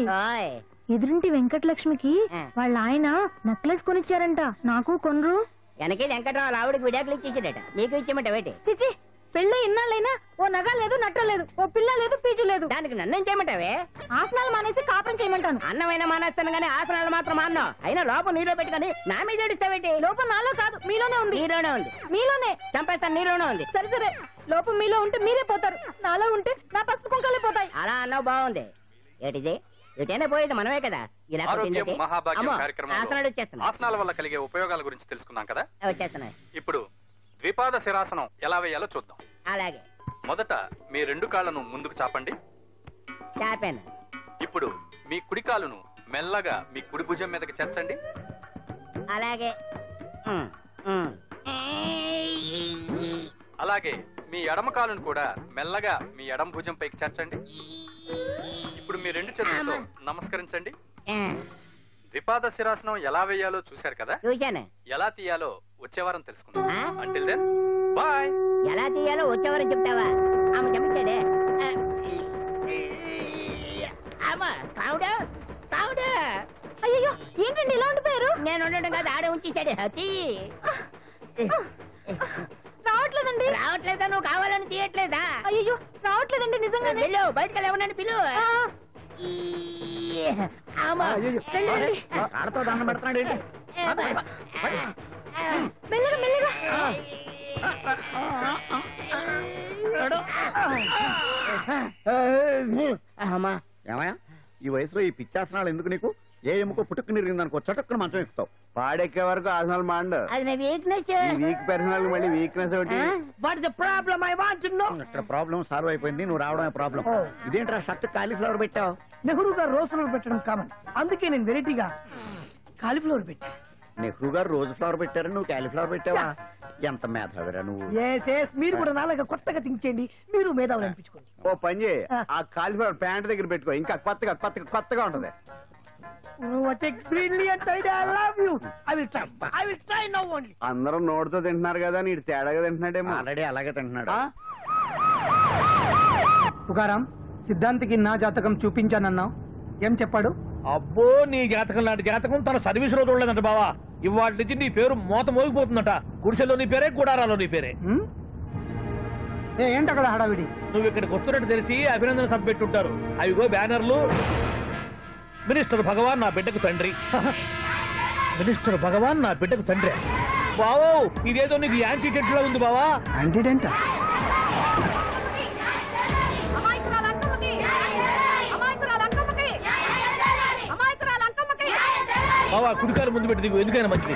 ఎదురింటి వెంకటలక్ష్మికి వాళ్ళ ఆయన నెక్లెస్ కొనిచ్చారంట. నాకు కొనరు. వెనకే వెంకటరావు ఆవిడకి విడాకులు ఇచ్చేసాడట, నీకు ఇచ్చేమంట వేటి? చిచి, పెళ్ళి ఇన్నాళ్ళైనా ఓ నగ లేదు, నట్ట లేదు, ఓ పిల్ల లేదు, పీచు లేదు. దానికి నన్నేం చేయమంటావే? ఆసనాలు మానేసి కాపురం చేయమంటాను. అన్నమైనా మానేస్తాను గానీ ఆసనాలు మాత్రం మానో. అయినా లోపం నీలో పెట్టుకుని నా మీద ఏడుస్తావేటి? లోపం నాలో కాదు, మీలోనే ఉంది. నీలోనే ఉంది. మీలోనే చంపేస్తాను, నీలోనే ఉంది. సరే సరే, లోపం మీలో ఉంటే మీరే పోతారు, నాలో ఉంటే నా పసుపు కుంకాలే పోతాయి. అలా అన్నావు, బాగుంది. ఏటిది? ఎటైనా పోయేది మనమే కదా. ఇలా ఆసనాలు వచ్చేస్తున్నాయి. ఆసనాల వల్ల కలిగే ఉపయోగాల గురించి తెలుసుకున్నాం కదా, వచ్చేస్తున్నాయి. ఇప్పుడు ద్విపాద శిరాసనం ఎలా వేయాలో చూద్దాం. అలాగే. మొదట మీ 2 కాళ్ళను ముందుకు చాపండి. చాపాను. ఇప్పుడు మీ కుడి కాలును మెల్లగా మీ కుడి భుజం మీదకి చేర్చండి. అలాగే. అలాగే మీ ఎడమ కాలును కూడా మెల్లగా మీ ఎడమ భుజం పైకి చేర్చండి. ఇప్పుడు మీ 2 చేతులతో నమస్కరించండి. ద్విపాద శిరాసనం ఎలా వేయాలో చూశారు కదా, చూశాను. ఎలా తీయాలో వచ్చే వారం తెలుసుకుందాం. Until then bye. ఎలా తీయాలో వచ్చే వారం చెప్తావా? ఆమె చెప్తాడే. అయ్యో, ఏంటండి ఇలా ఉండిపోయారు? నేను ఉండడం కాదు, ఆడే ఉంచేసాడు. రావట్లేదండి. రావట్లేదా? నువ్వు కావాలని తీయట్లేదా? అయ్యో, రావట్లేదండి నిజంగా. వెళ్ళు, బయటకు వెళ్ళమని పిలువు. ఆడతో దండం పెడుతున్నాడు. మెల్లగా మెల్లగా. ఏమయ్యా, ఈ వయసులో ఈ పిచ్చాసనాలు ఎందుకు నీకు? ఏ ఎముకో పుట్టుకు నిరిగిందనుకో చటుక్కున మంచం ఎక్కుతావు. పాడెక్కే వరకు ఆసనాలు మాండు. అది నా వీక్నెస్. వీక్ పర్సనల్ మళ్ళీ వీక్నెస్ ఒకటి. What is the problem? I want to know. ఇక్కడ ప్రాబ్లం సాల్వ్ అయిపోయింది, నువ్వు రావడమే ప్రాబ్లం. ఇదేంట్రా షర్ట్ కాలీఫ్లవర్ పెట్టావు? నెహ్రూ గారు రోజ్ ఫ్లవర్ పెట్టడం కామన్, అందుకే నేను వెరైటీగా కాలీఫ్లవర్ పెట్టా. నెహ్రూ గారు రోజు ఫ్లవర్ పెట్టారు, నువ్వు కాలీఫ్లవర్ పెట్టావా? ఎంత మేధావిరా నువ్వు. మీరు కూడా నాలాగా కొత్తగా థింక్ చేయండి, మీరు మేధావులు అనిపించుకోండి. ఓ పని చేయి, ఆ కాలీఫ్లవర్ ప్యాంట్ దగ్గర పెట్టుకో, ఇంకా కొత్తగా ఉంటది. అందరూ నోటితో తింటున్నారు కదా, నీడు తేడాగా తింటున్నాడేమో. ఆల్రెడీ అలాగే తింటున్నాడు. పుకారాం, సిద్ధాంతికి నా జాతకం చూపించానన్నావు, ఏం చెప్పాడు? అబ్బో, నీ జాతకం లాంటి జాతకం తన సర్వీస్ లో చూడలేదంట బావా. ఇవాళ నుంచి నీ పేరు మోత మోగిపోతుందట. గుడిసెలో నీ పేరే, గుడారాలో నీ పేరే. ఏంటి అక్కడ హడావిడి? నువ్వు ఇక్కడికి వస్తున్నట్టు తెలిసి అభినందన సభ పెట్టుంటారు. అవిగో బ్యానర్లు. మినిస్టర్ భగవాన్ నా బిడ్డకు తండ్రి. మినిస్టర్ భగవాన్ నా బిడ్డకు తండ్రి. బావో, ఇదేదో నీకు యాంటీడెంట్ లా ఉంది బావా. యాంటీడెంట్? బావా, కుడికారు ముందు పెట్టి దిగు, ఎందుకైనా మంచిది.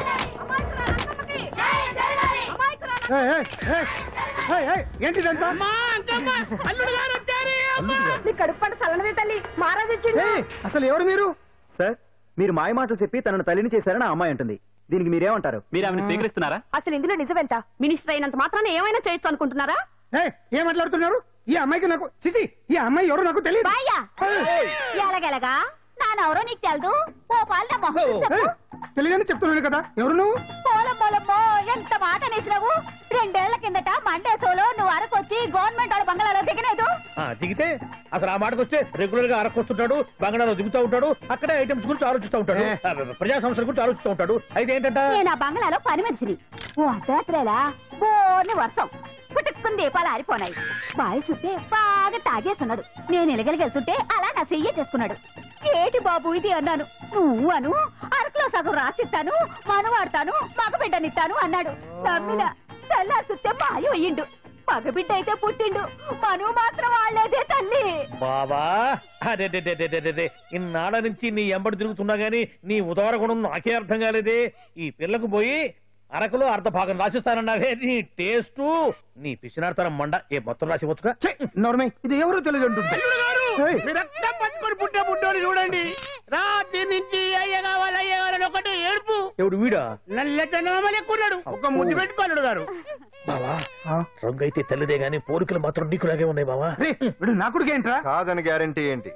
అసలు ఎవరు మీరు? సార్, మీరు మాయ మాటలు చెప్పి తనను తల్లిని చేశారని ఆ అమ్మాయి అంటుంది. దీనికి మీరేమంటారు? మీరు ఆమెను స్వీకరిస్తున్నారా? అసలు ఇందులో నిజమేంట? మినిస్టర్ అయినంత మాత్రాన్ని ఏమైనా చేయొచ్చు అనుకుంటున్నారా? ఏం మాట్లాడుతున్నారు? ఈ అమ్మాయికి నాకు చిసి, ఈ అమ్మాయి ఎవరు నాకు తెలియదు. ఎలాగెలగా నానెవరో నీకు తెలదు. ఓ పాలు తెలియదని చెప్తున్నాను కదా, ఎవరు నువ్వు? పోలమ్మో, ఎంత మాట అనేసినావు. 2 ఏళ్ల కిందట మండేసోలో నువ్వు అరకొచ్చి గవర్నమెంట్ వాళ్ళ బంగాళాలో దిగలేదు. దిగితే అసలు ఆ మాటకు వస్తే రెగ్యులర్ గా అరకొస్తుంటాడు, బంగాళాలో దిగుతూ ఉంటాడు, అక్కడే ఐటమ్స్ గురించి ఆలోచిస్తూ ఉంటాడు, ప్రజా సమస్యల గురించి ఆలోచిస్తూ ఉంటాడు. అయితే ఏంటంటే నేను ఆ బంగాళాలో పని మనిషిని. ఓ అర్ధరాత్రేలా బోర్ని వర్షం పుట్టుకుని దీపాలు ఆరిపోనాయి. బాయ్ చూస్తే బాగా తాగేస్తున్నాడు. నేను ఎలగలిగెళ్తుంటే అలా నా చెయ్యి చేసుకున్నాడు. ఏటి బాబు ఇది అన్నాను. నువ్వు అను, అరకులో సగం రాసిస్తాను, మనవాడతాను, మగబిడ్డనిస్తాను అన్నాడు. నమ్మిన తెల్లారి చూస్తే మాయం అయ్యిండు. మగబిడ్డ అయితే పుట్టిండు, మనువు మాత్రం వాళ్ళేదే తల్లి. బాబా, అదే ఇన్నాళ్ళ నుంచి నీ ఎంబడి తిరుగుతున్నా గానీ నీ ఉదార గుణం నాకే అర్థం కాలేదే. ఈ పిల్లకు పోయి అరకులో అర్ధ భాగం రాసిస్తానన్నావే. నీ టేస్టు, నీ పిచ్చినాడతనం మండ. ఏ మొత్తం రాసి వచ్చుగా. ఇది ఎవరో తెలియదు అంటుంది. పుట్టే పుట్టోని చూడండి. రాత్రి నుంచి అయ్య కావాలని ఒకటి ఏడుపు. ఎవడు వీడా? నల్లెక్కున్నాడు, ఒక ముద్దు పెట్టుకోడు గారు. బావా, రంగు అయితే తెల్లదే గానీ పోలికలు మాత్రం నీకులాగే ఉన్నాయి బావా. నా కొడుకు ఏంట్రా? కాదని గ్యారంటీ ఏంటి?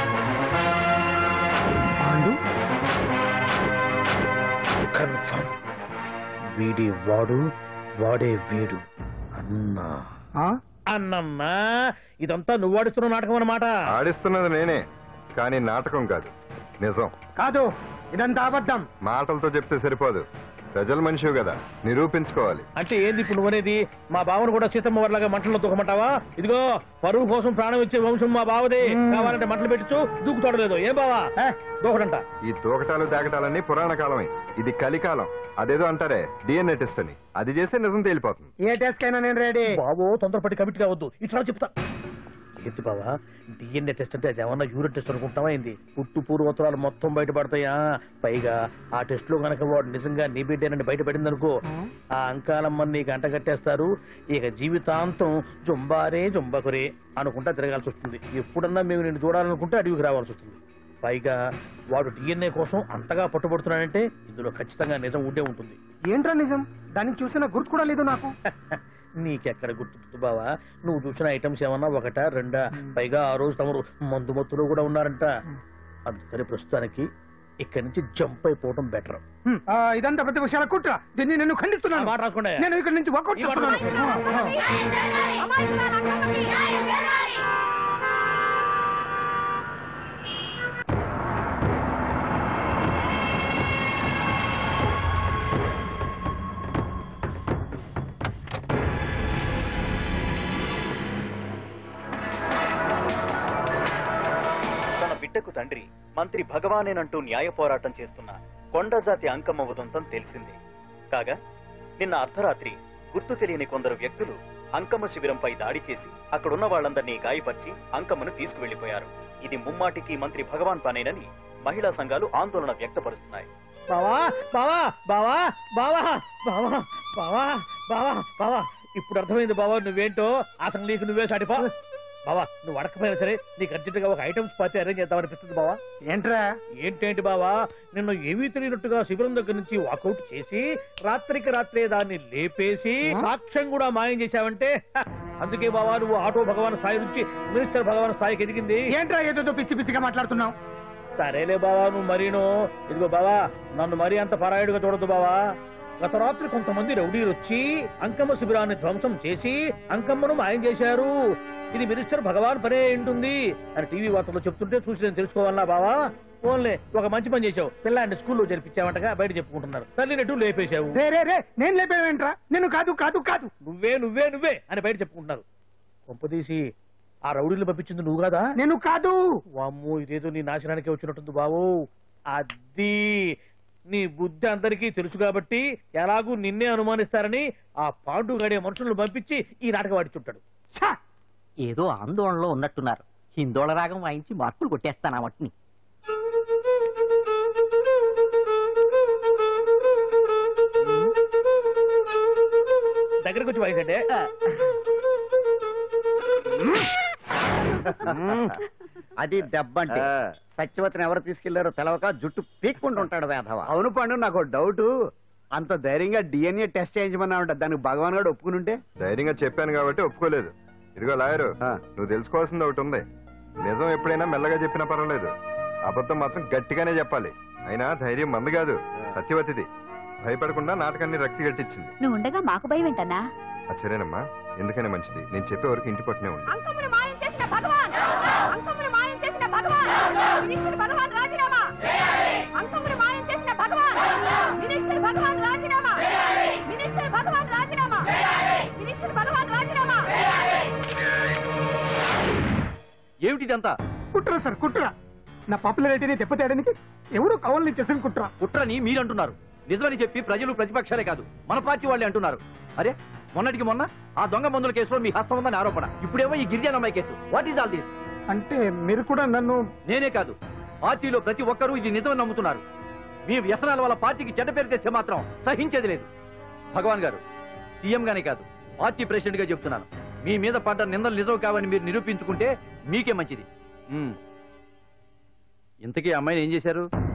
కన్ఫర్మ్. వీడి వాడు, వాడే వీడు. అన్నా అన్నమ్మా, ఇదంతా నువ్వు ఆడిస్తున్న నాటకం అన్నమాట. ఆడిస్తున్నది నేనే. కానీ నాటకం కాదు, నిజం. కాదు, ఇదంతా అబద్ధం. మాటలతో చెప్తే సరిపోదు, ప్రజల మనిషివి కదా, నిరూపించుకోవాలి. అంటే ఏంది ఇప్పుడు నువ్వనేది? మా బావను కూడా సీతమ్మ వారిలాగా మంటల్లో దూకమంటావా? ఇదిగో పరువు కోసం ప్రాణం ఇచ్చే వంశం మా బావదే. కావాలంటే మంటలు పెట్టచ్చు, దూకుతోడలేదు. ఏం బావా దూకడంట? ఈ దూకటాలు దాకటాలన్నీ పురాణ కాలమే, ఇది కలికాలం. అదేదో అంటారే డిఎన్ఏ టెస్ట్ అని, అది చేస్తే నిజం తేలిపోతుంది. ఏ టెస్ట్ కైనా నేను రెడీ. బాబో తొందరపడి కమిట్ కావద్దు, ఇట్లా చెప్తా. ఏంటి బావా డిఎన్ఏ టెస్ట్ అంటే? అది ఏమన్నా యూరిన్ టెస్ట్ అనుకుంటావా ఏంది? పుట్టు పూర్వోత్తరాలు మొత్తం బయటపడతాయా? పైగా ఆ టెస్ట్ లో గనక వాడు నిజంగా నీ బిడ్డేనని బయటపడింది అనుకో, ఆ అంకాలమ్మని నీకు అంట కట్టేస్తారు. ఇక జీవితాంతం జుంబారే జుంబకురే అనుకుంటా తిరగాల్సి వస్తుంది. ఎప్పుడన్నా మేము నిన్ను చూడాలనుకుంటే అడవికి రావాల్సి వస్తుంది. పైగా వాడు డిఎన్ఏ కోసం అంతగా పట్టుబడుతున్నాడంటే ఇందులో ఖచ్చితంగా నిజం ఉండే ఉంటుంది. ఏంట్రా నిజం? దాన్ని చూసిన గుర్తు కూడా లేదు నాకు. నీకెక్కడ గుర్తుంది బావా? నువ్వు చూసిన ఐటమ్స్ ఏమన్నా ఒకటా రెండా? పైగా ఆ రోజు తమరు మందు మత్తులో కూడా ఉన్నారంట. అందుకని ప్రస్తుతానికి ఇక్కడి నుంచి జంప్ అయిపోవడం బెటర్. ఇదంతా ప్రతి విషయాల కుట్ర. దీన్ని నేను ఖండిస్తున్నాను. మాట రాసుకోండి. నేను ఇక్కడి నుంచి వర్కౌట్ చేస్తున్నాను. బిడ్డకు తండ్రి మంత్రి భగవానేనంటూ న్యాయ పోరాటం చేస్తున్న కొండజాతి అంకమ్మ ఉదంతం తెలిసిందే. కాగా నిన్న అర్ధరాత్రి గుర్తు తెలియని కొందరు వ్యక్తులు అంకమ్మ శిబిరంపై దాడి చేసి అక్కడున్న వాళ్లందరినీ గాయపరిచి అంకమ్మను తీసుకువెళ్లిపోయారు. ఇది ముమ్మాటికి మంత్రి భగవాన్ పనేనని మహిళా సంఘాలు ఆందోళన వ్యక్తపరుస్తున్నాయి. బావా బావా బావా బావా బావా బావా బావా బావా ఇప్పుడు అర్థమైంది బావా నువ్వేంటో. అసలు నీకు నువ్వే సాటిపా బావా. నువ్వు అడకపోయినా సరే నీకు అర్జెంటుగా ఒక ఐటమ్స్ పార్టీ అరేంజ్ చేద్దామనిపిస్తుంది బావా. ఏంట్రా? ఏంటేంటి బావా, నిన్ను ఏమీ తెలియనట్టుగా శిబిరం దగ్గర నుంచి వాకౌట్ చేసి రాత్రికి రాత్రే దాన్ని లేపేసి సాక్ష్యం కూడా మాయం చేశావంటే అందుకే బావా నువ్వు ఆటో భగవాన్ స్థాయి నుంచి మినిస్టర్ భగవాన్ స్థాయికి ఎదిగింది. ఏంట్రా ఏదో పిచ్చి పిచ్చిగా మాట్లాడుతున్నావు? సరేలే బావా నువ్వు మరీను. ఇదిగో బావా నన్ను మరీ అంత పరాయుడుగా చూడద్దు బావా. గత రాత్రి కొంతమంది రౌడీలు వచ్చి అంకమ్మ శిబిరాన్ని ధ్వంసం చేసి అంకమ్మను మాయం చేశారు. ఇది మినిస్టర్ భగవాన్ పనే ఉంటుంది అని టీవీ వార్తల్లో చెప్తుంటే చూసి నేను తెలుసుకోవాలా బావా? ఓన్లే ఒక మంచి పని చేశావు, పిల్లాన్ని స్కూల్లో జరిపించావంటగా బయట చెప్పుకుంటున్నారు. తల్లినట్టు లేపేశావు. నేను లేపేవేంట్రా? నేను కాదు కాదు కాదు నువ్వే నువ్వే నువ్వే అని బయట చెప్పుకుంటున్నారు. కొంపదీసి ఆ రౌడీలు పంపించింది నువ్వు కాదా? నేను కాదు. వామ్మో ఇదేదో నీ నాశనానికి వచ్చినట్టుంది బావు. అది నీ బుద్ధి అందరికీ తెలుసు కాబట్టి ఎలాగూ నిన్నే అనుమానిస్తారని ఆ పాండు గడే మనుషులను పంపించి ఈ నాటకం ఆడిచుంటాడు. ఏదో ఆందోళనలో ఉన్నట్టున్నారు. హిందోళ రాగం వాయించి మార్కులు కొట్టేస్తాను ఆ మట్టిని. దగ్గరకు వచ్చి వాయించండి. అది దెబ్బంటే. సత్యవతిని ఎవరు తీసుకెళ్లారో తెలవక జుట్టు పీక్కుంటూ ఉంటాడు వేధవ. అవును పండు, నాకు డౌట్. అంత ధైర్యంగా డిఎన్ఏ టెస్ట్ చేయించమన్నా ఉంటా, దానికి భగవాన్ గారు ఒప్పుకుని ఉంటే? ధైర్యంగా చెప్పాను కాబట్టి ఒప్పుకోలేదు. ఇదిగో లాయరు, నువ్వు తెలుసుకోవాల్సింది ఒకటి ఉంది. నిజం ఎప్పుడైనా మెల్లగా చెప్పినా పర్వాలేదు, అబద్ధం మాత్రం గట్టిగానే చెప్పాలి. అయినా ధైర్యం మంది కాదు, సత్యవతిది. భయపడకుండా నాటకాన్ని రక్తి గట్టించింది. నువ్వు ఉండగా మాకు భయం ఏంటన్నా? సరేనమ్మా, ఎందుకనే మంచిది. నేను చెప్పే వరకు ఇంటి పట్టునే ఉంది. ఏమిటిదంతా? కుట్ర సార్, కుట్ర. నా పాపులారిటీని దెబ్బతేయడానికి ఎవరు కావాలని చేసిన కుట్ర. కుట్రని మీరంటున్నారు. నిజమని చెప్పి ప్రజలు ప్రతిపక్షాలే కాదు మన పార్టీ వాళ్ళే అంటున్నారు. అరే మొన్నటికి మొన్న ఆ దొంగ మందుల కేసులో మీ హస్తం ఉందని ఆరోపణ, ఇప్పుడేమో ఈ గిరిజన అమ్మాయి case. What is all this? అంటే మీరు కూడా నన్ను... నేనే కాదు, పార్టీలో ప్రతి ఒక్కరూ ఇది నిజమని నమ్ముతున్నారు. మీ వ్యసనాల వల్ల పార్టీకి చెడ్డ పేరు తెస్తే మాత్రం సహించేది లేదు. భగవాన్ గారు, సీఎం గానే కాదు పార్టీ ప్రెసిడెంట్ గా చెప్తున్నాను, మీ మీద పడ్డ నిందలు నిజం కావని మీరు నిరూపించుకుంటే మీకే మంచిది. ఇంతకీ అమ్మాయిని ఏం చేశారు?